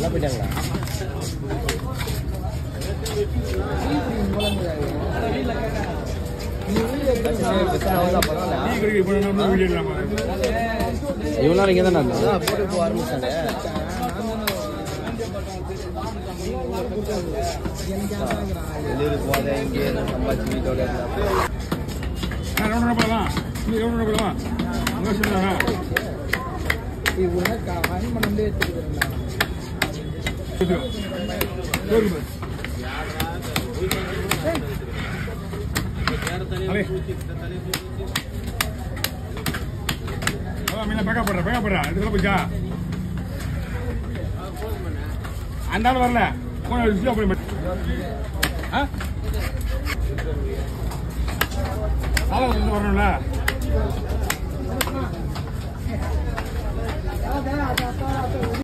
போயிட்டாங்களா? இவ்வளோ நேரம் இங்கே தானே இருந்தா போட்டு போக ஆரம்பிச்சாங்க. வெளியூர் போகாத இங்கே சம்பாதிச்சு வீட்டோட அந்த வரல வரணும்ல.